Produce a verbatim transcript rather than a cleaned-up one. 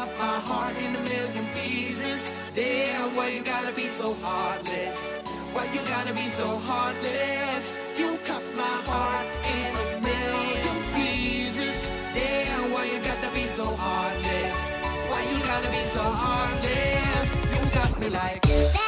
cut my heart in a million pieces. Damn, why you gotta be so heartless? Why you gotta be so heartless? You cut my heart in a million pieces. Damn, why you gotta be so heartless? Why you gotta be so heartless? You got me like